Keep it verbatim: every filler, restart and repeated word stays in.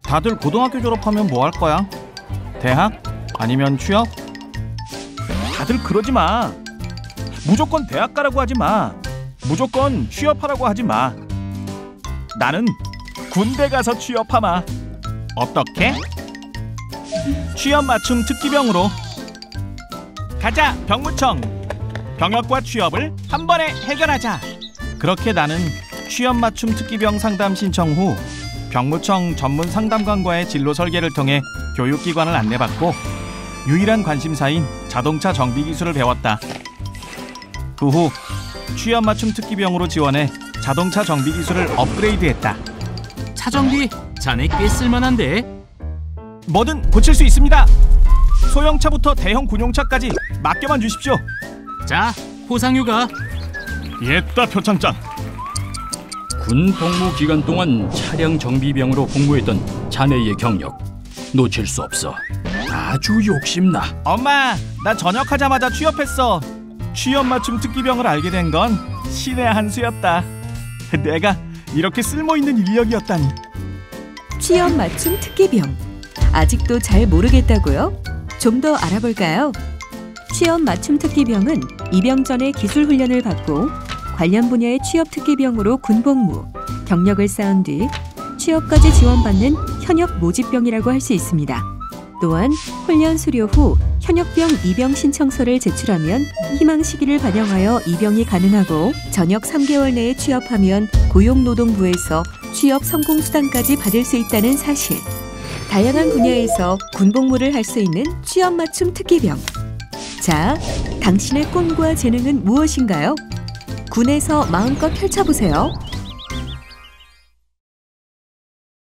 다들 고등학교 졸업하면 뭐 할 거야? 대학? 아니면 취업? 다들 그러지 마. 무조건 대학 가라고 하지 마. 무조건 취업하라고 하지 마. 나는 군대 가서 취업하마. 어떻게? 취업 맞춤 특기병으로. 가자, 병무청. 병역과 취업을 한 번에 해결하자. 그렇게 나는 취업 맞춤 특기병 상담 신청 후 병무청 전문 상담관과의 진로 설계를 통해 교육기관을 안내받고 유일한 관심사인 자동차 정비 기술을 배웠다. 그 후 취업 맞춤 특기병으로 지원해 자동차 정비 기술을 업그레이드했다. 차 정비 자네 꽤 쓸만한데? 뭐든 고칠 수 있습니다. 소형차부터 대형 군용차까지 맡겨만 주십시오. 자, 포상휴가. 옛다 표창장. 군 복무 기간 동안 차량 정비병으로 복무했던 자네의 경력 놓칠 수 없어. 아주 욕심나. 엄마, 나 전역하자마자 취업했어. 취업 맞춤 특기병을 알게 된 건 신의 한 수였다. 내가 이렇게 쓸모있는 인력이었다니. 취업 맞춤 특기병. 아직도 잘 모르겠다고요? 좀 더 알아볼까요? 취업 맞춤 특기병은 입영 전에 기술 훈련을 받고 관련 분야의 취업 특기병으로 군복무, 경력을 쌓은 뒤 취업까지 지원받는 현역 모집병이라고 할 수 있습니다. 또한 훈련 수료 후 현역병 입영 신청서를 제출하면 희망 시기를 반영하여 입영이 가능하고 전역 삼 개월 내에 취업하면 고용노동부에서 취업 성공 수당까지 받을 수 있다는 사실. 다양한 분야에서 군복무를 할 수 있는 취업 맞춤 특기병. 자, 당신의 꿈과 재능은 무엇인가요? 군에서 마음껏 펼쳐보세요.